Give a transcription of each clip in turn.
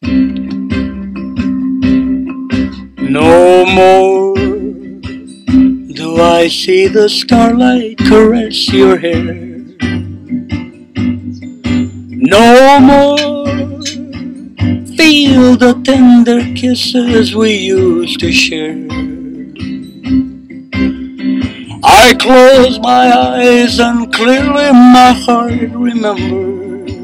No more do I see the starlight caress your hair. No more feel the tender kisses we used to share. I close my eyes and clearly my heart remembers.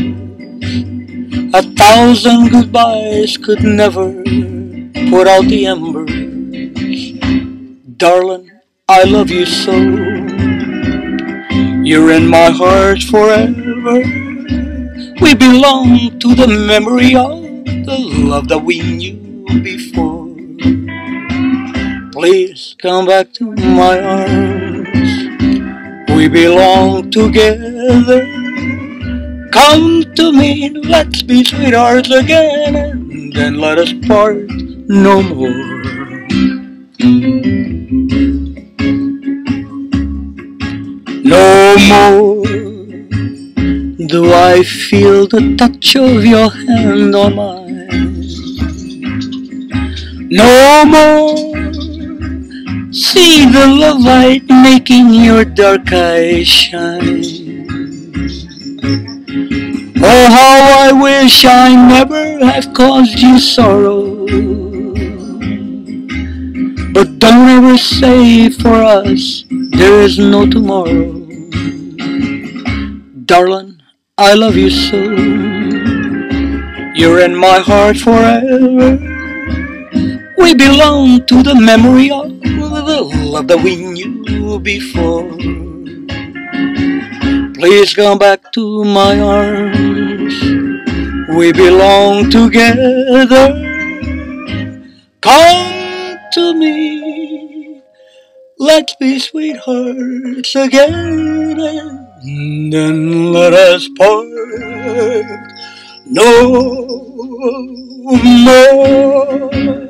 1,000 goodbyes could never put out the embers. Darling, I love you so. You're in my heart forever. We belong to the memory of the love that we knew before. Please come back to my arms. We belong together. Come to me, let's be sweethearts again, and then let us part no more. No more do I feel the touch of your hand on mine. No more see the love light making your dark eyes shine. Oh, how I wish I never have caused you sorrow. But don't ever say for us there is no tomorrow. Darling, I love you so. You're in my heart forever. We belong to the memory of the love that we knew before. Please come back to my arms. We belong together. Come to me. Let's be sweethearts again, and then let us part no more.